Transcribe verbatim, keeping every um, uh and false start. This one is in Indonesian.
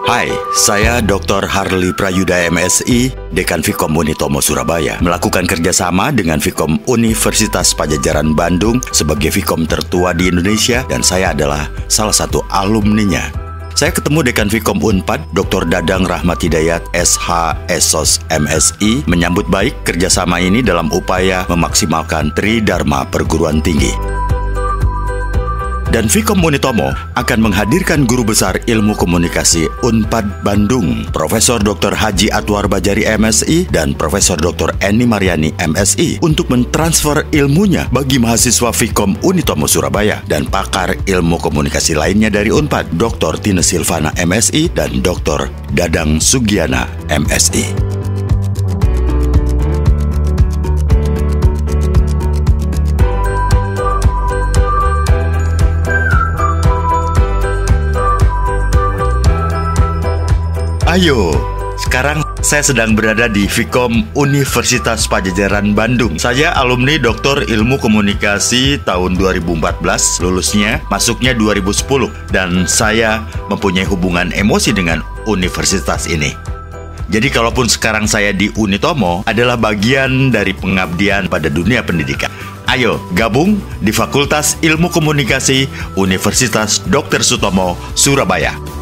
Hai, saya doktor Harli Prayuda M Si, Dekan Fikom Unitomo Surabaya, melakukan kerjasama dengan Fikom Universitas Padjadjaran Bandung sebagai Fikom tertua di Indonesia, dan saya adalah salah satu alumninya. Saya ketemu Dekan Fikom Unpad, doktor Dadang Rahmat Hidayat, S H S O S M Si, menyambut baik kerjasama ini dalam upaya memaksimalkan Tridharma Perguruan Tinggi. Dan Fikom Unitomo akan menghadirkan Guru Besar Ilmu Komunikasi Unpad Bandung, Profesor doktor Haji Atwar Bajari M Si dan Profesor doktor Eni Mariani M Si, untuk mentransfer ilmunya bagi mahasiswa Fikom Unitomo Surabaya dan pakar ilmu komunikasi lainnya dari Unpad, doktor Tine Silvana M Si dan doktor Dadang Sugiana M Si. Ayo, sekarang saya sedang berada di Fikom Universitas Padjadjaran Bandung. Saya alumni Doktor Ilmu Komunikasi tahun dua ribu empat belas, lulusnya masuknya dua ribu sepuluh, dan saya mempunyai hubungan emosi dengan universitas ini. Jadi kalaupun sekarang saya di Unitomo adalah bagian dari pengabdian pada dunia pendidikan. Ayo gabung di Fakultas Ilmu Komunikasi Universitas Doktor Sutomo Surabaya.